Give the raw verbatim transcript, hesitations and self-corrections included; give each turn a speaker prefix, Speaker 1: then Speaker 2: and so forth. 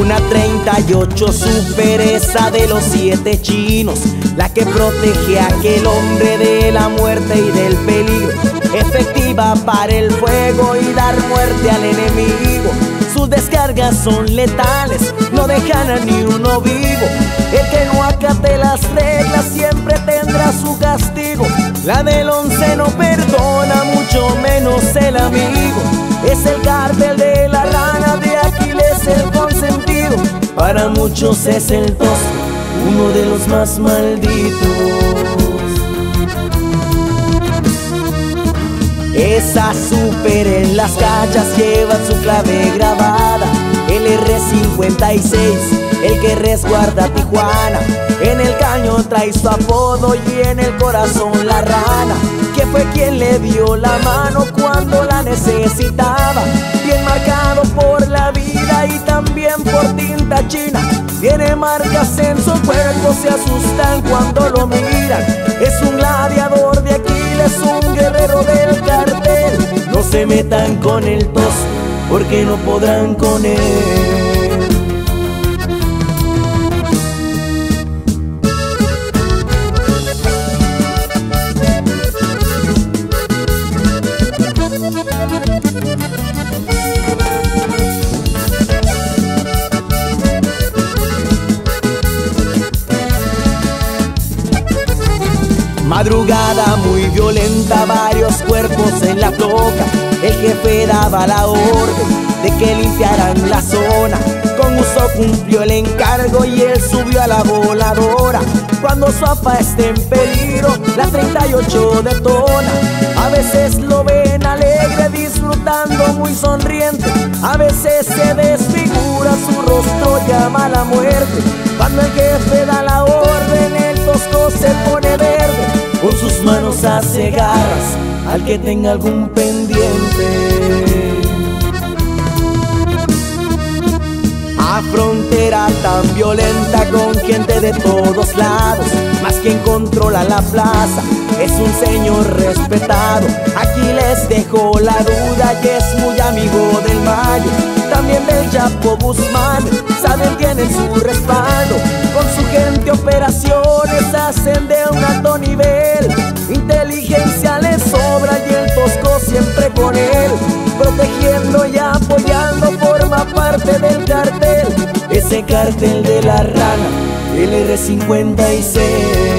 Speaker 1: Una treinta y ocho super, esa de los siete chinos, la que protege a aquel hombre de la muerte y del peligro, efectiva para el fuego y dar muerte al enemigo. Sus descargas son letales, no dejan a ni uno vivo. El que no acate las reglas siempre tendrá su castigo. La del once no perdona, mucho menos el amigo. Es el cártel de la rana, de Aquiles el consentido. Para muchos es el tosco, uno de los más malditos. Esa super en las cachas lleva su clave grabada, el R cincuenta y seis, el que resguarda Tijuana. En el caño trae su apodo y en el corazón la rana, que fue quien le dio la mano cuando la necesitaba. Bien marcado por la vida y también por tinta china, tiene marcas en su cuerpo, se asustan cuando lo miran. Es un gladiador de Aquiles, un guerrero del cartel. No se metan con el tos, porque no podrán con él. Madrugada muy violenta, varios cuerpos en la toca. El jefe daba la orden de que limpiaran la zona. Con gusto cumplió el encargo y él subió a la voladora. Cuando su apa esté en peligro, la treinta y ocho detona. A veces lo ven alegre, disfrutando, muy sonriente. A veces se desfigura, su rostro llama a la muerte. Cuando el jefe da la orden, el tosco se pone verde. Con sus manos hace garras al que tenga algún pendiente. A frontera tan violenta, con gente de todos lados, más quien controla la plaza es un señor respetado. Aquí les dejo la duda y es muy amigo del Mayo, también del Chapo Guzmán, saben, tienen su respaldo. Con su gente operaciones hacen de un alto nivel, inteligencia les sobra y el tosco siempre con él. Protegiendo y apoyando, forma parte del cartel, ese cartel de la rana, el R cincuenta y seis.